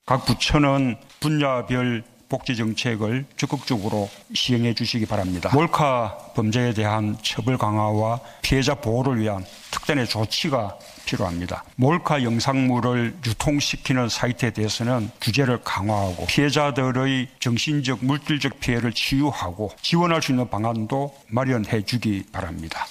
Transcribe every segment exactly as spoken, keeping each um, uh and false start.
각 부처는 분야별 복지 정책을 적극적으로 시행해 주시기 바랍니다. 몰카 범죄에 대한 처벌 강화와 피해자 보호를 위한 특단의 조치가 필요합니다. 몰카 영상물을 유통시키는 사이트에 대해서는 규제를 강화하고 피해자들의 정신적, 물질적 피해를 치유하고 지원할 수 있는 방안도 마련해 주기 바랍니다.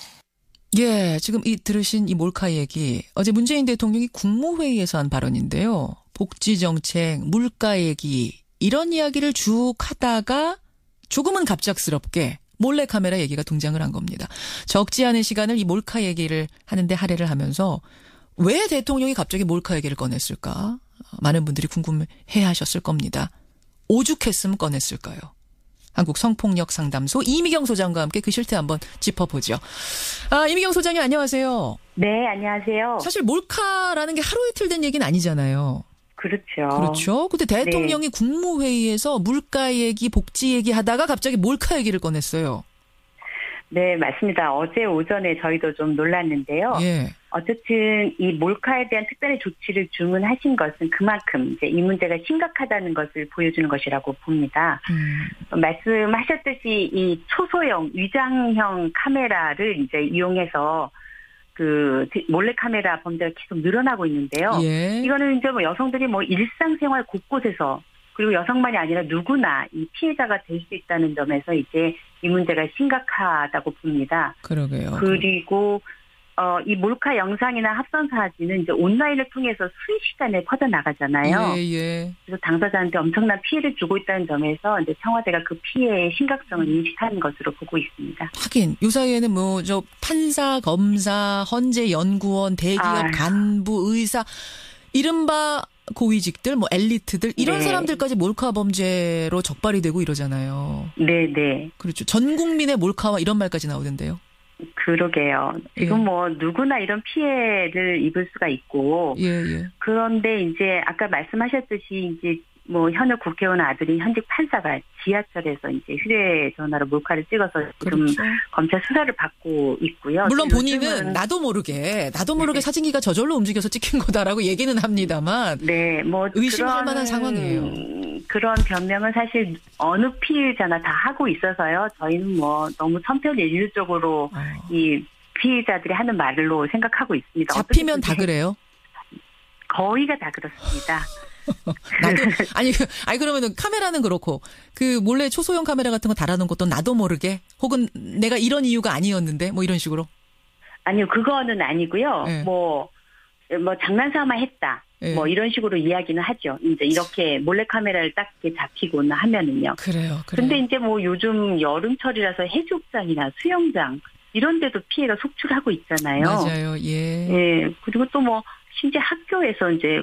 예, 지금 이 들으신 이 몰카 얘기 어제 문재인 대통령이 국무회의에서 한 발언인데요. 복지정책, 물가 얘기 이런 이야기를 쭉 하다가 조금은 갑작스럽게 몰래카메라 얘기가 등장을 한 겁니다. 적지 않은 시간을 이 몰카 얘기를 하는데 할애를 하면서 왜 대통령이 갑자기 몰카 얘기를 꺼냈을까? 많은 분들이 궁금해 하셨을 겁니다. 오죽했으면 꺼냈을까요? 한국 성폭력 상담소 이미경 소장과 함께 그 실태 한번 짚어보죠. 아, 이미경 소장님 안녕하세요. 네, 안녕하세요. 사실 몰카라는 게 하루 이틀 된 얘기는 아니잖아요. 그렇죠. 그렇죠. 근데 대통령이 네. 국무회의에서 물가 얘기, 복지 얘기 하다가 갑자기 몰카 얘기를 꺼냈어요. 네, 맞습니다. 어제 오전에 저희도 좀 놀랐는데요. 예. 어쨌든 이 몰카에 대한 특단의 조치를 주문하신 것은 그만큼 이제 이 문제가 심각하다는 것을 보여주는 것이라고 봅니다. 음. 말씀하셨듯이 이 초소형, 위장형 카메라를 이제 이용해서 그 몰래카메라 범죄가 계속 늘어나고 있는데요. 예. 이거는 이제 뭐 여성들이 뭐 일상생활 곳곳에서 그리고 여성만이 아니라 누구나 이 피해자가 될 수 있다는 점에서 이제 이 문제가 심각하다고 봅니다. 그러게요. 그리고 어, 이 몰카 영상이나 합성 사진은 이제 온라인을 통해서 순식간에 퍼져 나가잖아요. 예, 예. 그래서 당사자한테 엄청난 피해를 주고 있다는 점에서 이제 청와대가 그 피해의 심각성을 인식하는 것으로 보고 있습니다. 하긴 요 사이에는 뭐 저 판사, 검사, 헌재 연구원, 대기업 아. 간부, 의사, 이른바 고위직들, 뭐 엘리트들 이런 네. 사람들까지 몰카 범죄로 적발이 되고 이러잖아요. 네, 네. 그렇죠. 전 국민의 몰카와 이런 말까지 나오던데요. 그러게요. 지금 예. 뭐 누구나 이런 피해를 입을 수가 있고 예, 예. 그런데 이제 아까 말씀하셨듯이 이제 뭐 현역 국회의원 아들인 현직 판사가 지하철에서 이제 휴대전화로 몰카를 찍어서 지금 그렇죠. 검찰 수사를 받고 있고요. 물론 본인은 나도 모르게 나도 모르게 네. 사진기가 저절로 움직여서 찍힌 거다라고 얘기는 합니다만 네, 뭐 의심할 만한 상황이에요. 그런 변명은 사실 어느 피해자나 다 하고 있어서요. 저희는 뭐 너무 천편일률적으로 어. 이 피해자들이 하는 말로 생각하고 있습니다. 잡히면 다 그래요? 거의가 다 그렇습니다. 나도 아니 아니 그러면은 카메라는 그렇고 그 몰래 초소형 카메라 같은 거 달아놓은 것도 나도 모르게 혹은 내가 이런 이유가 아니었는데 뭐 이런 식으로 아니요 그거는 아니고요. 네. 뭐 뭐 장난삼아 했다. 네. 뭐 이런 식으로 이야기는 하죠. 이제 이렇게 몰래 카메라를 딱 이렇게 잡히거나 하면은요. 그래요. 그래요. 근데 이제 뭐 요즘 여름철이라서 해수욕장이나 수영장 이런 데도 피해가 속출하고 있잖아요. 맞아요. 예. 예. 그리고 또 뭐 심지어 학교에서 이제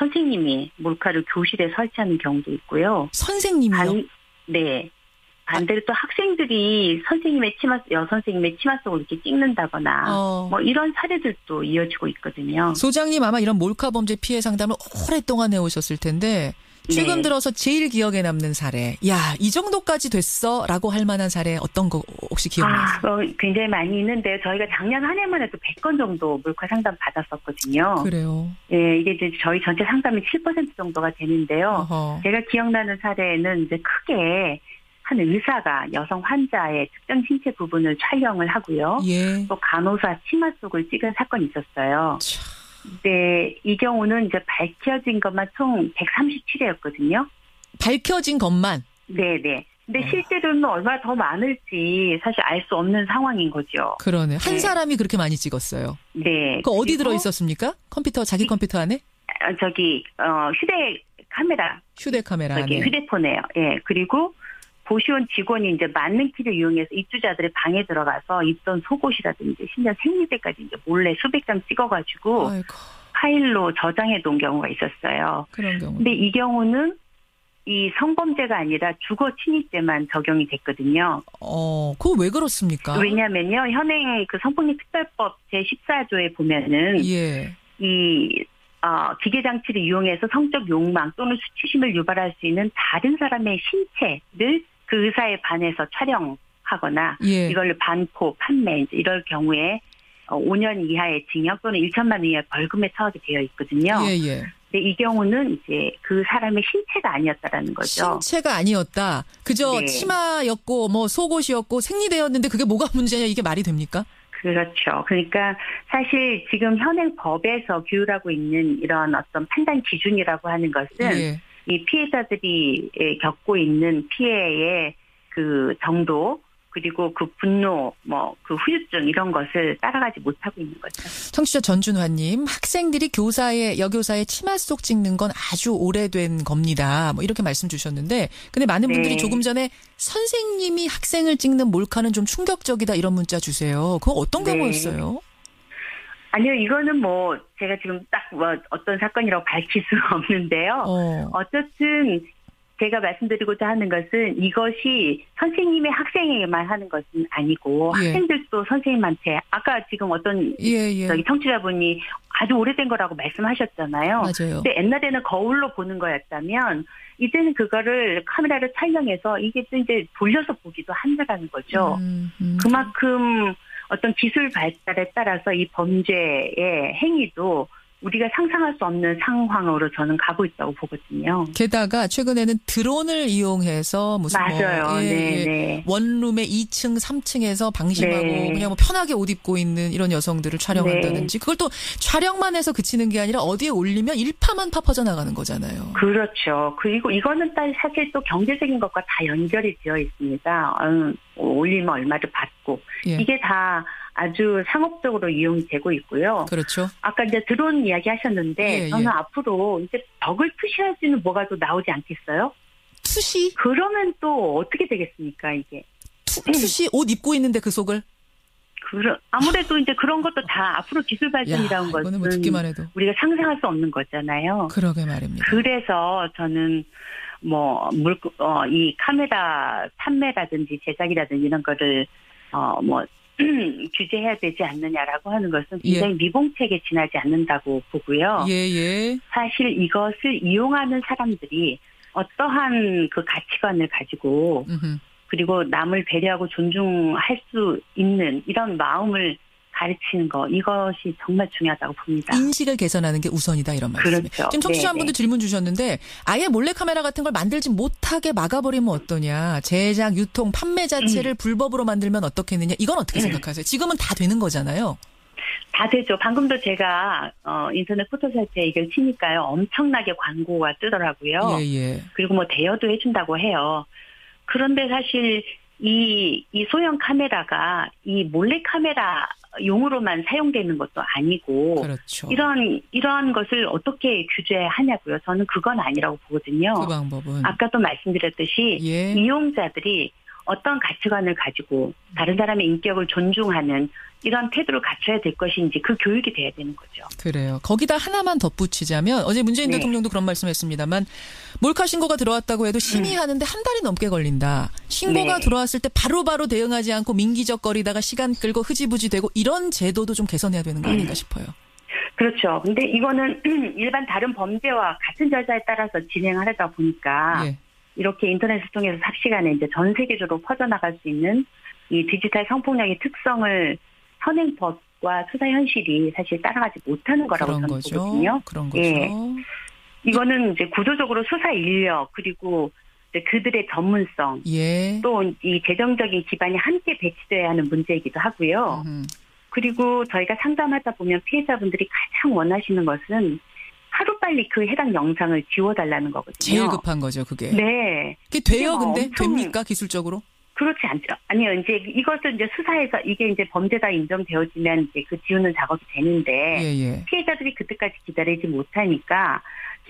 선생님이 몰카를 교실에 설치하는 경우도 있고요. 선생님이요? 반, 네. 반대로 또 학생들이 선생님의 치마, 여선생님의 치마 속을 이렇게 찍는다거나 어. 뭐 이런 사례들도 이어지고 있거든요. 소장님 아마 이런 몰카 범죄 피해 상담을 오랫동안 해오셨을 텐데 최근 네. 들어서 제일 기억에 남는 사례. 야, 이 정도까지 됐어? 라고 할 만한 사례 어떤 거 혹시 기억나세요? 아, 어, 굉장히 많이 있는데요. 저희가 작년 한 해만 해도 백 건 정도 몰카 상담 받았었거든요. 그래요? 예, 이게 이제 저희 전체 상담이 칠 퍼센트 정도가 되는데요. 어허. 제가 기억나는 사례는 이제 크게 한 의사가 여성 환자의 특정 신체 부분을 촬영을 하고요. 예. 또 간호사 치마 속을 찍은 사건이 있었어요. 참. 네, 이 경우는 이제 밝혀진 것만 총 백삼십칠 회였거든요. 밝혀진 것만? 네네. 근데 어. 실제로는 얼마나 더 많을지 사실 알 수 없는 상황인 거죠. 그러네. 한 네. 사람이 그렇게 많이 찍었어요. 네. 그 어디 들어있었습니까? 컴퓨터, 자기 이, 컴퓨터 안에? 저기, 어, 휴대 카메라. 휴대 카메라 저기 안에. 휴대폰에요. 예. 네. 그리고 보시온 직원이 이제 맞는 키를 이용해서 입주자들의 방에 들어가서 입던 속옷이라든지 심지어 생리대까지 이제 몰래 수백 장 찍어가지고 아이고. 파일로 저장해 놓은 경우가 있었어요. 그런 경우. 근데 이 경우는 이 성범죄가 아니라 주거 침입죄만 적용이 됐거든요. 어, 그거 왜 그렇습니까? 왜냐면요, 현행 그 성폭력 특별법 제십사 조에 보면은 예. 이 어, 기계 장치를 이용해서 성적 욕망 또는 수치심을 유발할 수 있는 다른 사람의 신체를 그 의사에 반해서 촬영하거나 예. 이걸 반포, 판매 이제 이럴 경우에 오 년 이하의 징역 또는 천만 원 이하의 벌금에 처하게 되어 있거든요. 예, 예. 근데 이 경우는 이제 그 사람의 신체가 아니었다라는 거죠. 신체가 아니었다. 그저 네. 치마였고 뭐 속옷이었고 생리대였는데 그게 뭐가 문제냐 이게 말이 됩니까? 그렇죠. 그러니까 사실 지금 현행 법에서 규율하고 있는 이런 어떤 판단 기준이라고 하는 것은 예. 이 피해자들이 겪고 있는 피해의 그 정도 그리고 그 분노, 뭐 그 후유증 이런 것을 따라가지 못하고 있는 거죠. 청취자 전준화님, 학생들이 교사의 여교사의 치마 속 찍는 건 아주 오래된 겁니다. 뭐 이렇게 말씀 주셨는데, 근데 많은 분들이 네. 조금 전에 선생님이 학생을 찍는 몰카는 좀 충격적이다 이런 문자 주세요. 그거 어떤 네. 경우였어요? 아니요, 이거는 뭐 제가 지금 딱 뭐 어떤 사건이라고 밝힐 수는 없는데요. 어. 어쨌든. 제가 말씀드리고자 하는 것은 이것이 선생님의 학생에게만 하는 것은 아니고 예. 학생들도 선생님한테 아까 지금 어떤 예, 예. 저기 청취자분이 아주 오래된 거라고 말씀하셨잖아요. 맞아요. 근데 옛날에는 거울로 보는 거였다면 이제는 그거를 카메라를 촬영해서 이게 또 이제 돌려서 보기도 한다라는 거죠. 음, 음. 그만큼 어떤 기술 발달에 따라서 이 범죄의 행위도 우리가 상상할 수 없는 상황으로 저는 가고 있다고 보거든요. 게다가 최근에는 드론을 이용해서 무슨 맞아요. 뭐 예, 네, 예. 네. 원룸의 이 층, 삼 층에서 방심하고 네. 그냥 뭐 편하게 옷 입고 있는 이런 여성들을 촬영한다든지 네. 그걸 또 촬영만 해서 그치는 게 아니라 어디에 올리면 일파만파 퍼져나가는 거잖아요. 그렇죠. 그리고 이거는 사실 또 경제적인 것과 다 연결이 되어 있습니다. 어, 올리면 얼마를 받고 예. 이게 다 아주 상업적으로 이용이 되고 있고요. 그렇죠. 아까 이제 드론 이야기 하셨는데 예, 저는 예. 앞으로 이제 벽을 투시할지는 뭐가 또 나오지 않겠어요? 투시? 그러면 또 어떻게 되겠습니까, 이게? 투, 투시 옷 입고 있는데 그 속을? 그러, 아무래도 이제 그런 것도 다 앞으로 기술 발전이라는 야, 것은 이거는 뭐 듣기만 해도. 우리가 상상할 수 없는 거잖아요. 그러게 말입니다. 그래서 저는 뭐 물, 어, 이 카메라 판매라든지 제작이라든지 이런 거를 어, 뭐 규제해야 되지 않느냐라고 하는 것은 굉장히 예. 미봉책에 지나지 않는다고 보고요. 예, 예. 사실 이것을 이용하는 사람들이 어떠한 그 가치관을 가지고 음흠. 그리고 남을 배려하고 존중할 수 있는 이런 마음을 가르치는 거 이것이 정말 중요하다고 봅니다. 인식을 개선하는 게 우선이다 이런 말씀이에요. 그렇죠. 지금 청취자 한 네네. 분도 질문 주셨는데 아예 몰래카메라 같은 걸 만들지 못하게 막아버리면 어떠냐. 제작, 유통, 판매 자체를 음. 불법으로 만들면 어떻겠느냐. 이건 어떻게 생각하세요? 지금은 다 되는 거잖아요. 다 되죠. 방금도 제가 어, 인터넷 포토사이트에 이걸 치니까요. 엄청나게 광고가 뜨더라고요. 예, 예. 그리고 뭐 대여도 해준다고 해요. 그런데 사실 이, 이 소형 카메라가 이 몰래 카메라 용으로만 사용되는 것도 아니고 그렇죠. 이런 이러한 것을 어떻게 규제하냐고요. 저는 그건 아니라고 보거든요. 그 방법은 아까도 말씀드렸듯이 예. 이용자들이 어떤 가치관을 가지고 다른 사람의 인격을 존중하는 이런 태도를 갖춰야 될 것인지 그 교육이 돼야 되는 거죠. 그래요. 거기다 하나만 덧붙이자면 어제 문재인 네. 대통령도 그런 말씀했습니다만 몰카 신고가 들어왔다고 해도 심의하는데 한 달이 넘게 걸린다. 신고가 네. 들어왔을 때 바로바로 대응하지 않고 민기적거리다가 시간 끌고 흐지부지 되고 이런 제도도 좀 개선해야 되는 거 아닌가 싶어요. 그렇죠. 근데 이거는 일반 다른 범죄와 같은 절차에 따라서 진행하려다 보니까 예. 이렇게 인터넷을 통해서 삽시간에 이제 전 세계적으로 퍼져나갈 수 있는 이 디지털 성폭력의 특성을 현행법과 수사 현실이 사실 따라가지 못하는 거라고 그런 저는 거죠. 보거든요. 그런 거죠. 예. 이거는 이제 구조적으로 수사 인력 그리고 이제 그들의 전문성 예. 또 이 재정적인 기반이 함께 배치돼야 하는 문제이기도 하고요. 음. 그리고 저희가 상담하다 보면 피해자분들이 가장 원하시는 것은 하루빨리 그 해당 영상을 지워달라는 거거든요. 제일 급한 거죠, 그게. 네. 그게 돼요, 뭐 근데? 엄청 됩니까, 기술적으로? 그렇지 않죠. 아니요, 이제 이것을 이제 수사해서 이게 이제 범죄다 인정되어지면 이제 그 지우는 작업이 되는데 예, 예. 피해자들이 그때까지 기다리지 못하니까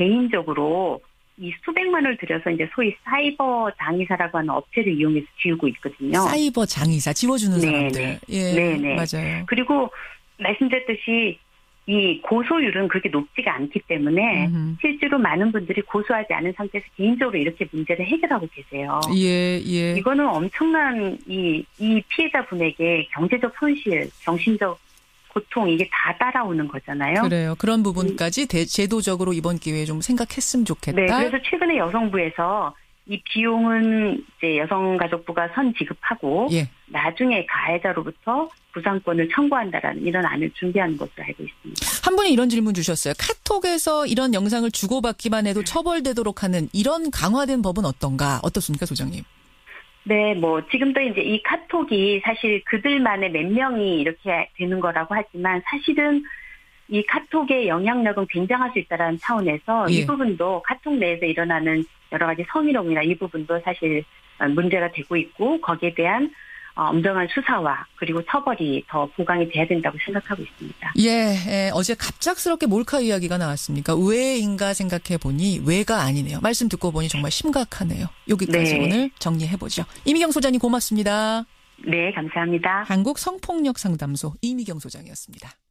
개인적으로 이 수백만 원을 들여서 이제 소위 사이버 장의사라고 하는 업체를 이용해서 지우고 있거든요. 사이버 장의사, 지워주는 네네. 사람들. 예, 네네. 맞아요. 그리고 말씀드렸듯이 이 고소율은 그렇게 높지가 않기 때문에 음흠. 실제로 많은 분들이 고소하지 않은 상태에서 개인적으로 이렇게 문제를 해결하고 계세요. 예, 예. 이거는 엄청난 이, 이 피해자분에게 경제적 손실, 정신적 고통 이게 다 따라오는 거잖아요. 그래요. 그런 부분까지 대, 제도적으로 이번 기회에 좀 생각했으면 좋겠다. 네, 그래서 최근에 여성부에서 이 비용은 이제 여성가족부가 선 지급하고 예. 나중에 가해자로부터 구상권을 청구한다라는 이런 안을 준비하는 것으로 알고 있습니다. 한 분이 이런 질문 주셨어요. 카톡에서 이런 영상을 주고받기만 해도 처벌되도록 하는 이런 강화된 법은 어떤가? 어떻습니까, 소장님? 네, 뭐 지금도 이제 이 카톡이 사실 그들만의 몇 명이 이렇게 되는 거라고 하지만 사실은 이 카톡의 영향력은 굉장할 수 있다는 차원에서 예. 이 부분도 카톡 내에서 일어나는 여러 가지 성희롱이나 이 부분도 사실 문제가 되고 있고 거기에 대한 엄정한 수사와 그리고 처벌이 더 보강이 돼야 된다고 생각하고 있습니다. 예, 예 어제 갑작스럽게 몰카 이야기가 나왔습니까? 왜인가 생각해 보니 왜가 아니네요. 말씀 듣고 보니 정말 심각하네요. 여기까지 네. 오늘 정리해보죠. 이미경 소장님 고맙습니다. 네, 감사합니다. 한국성폭력상담소 이미경 소장이었습니다.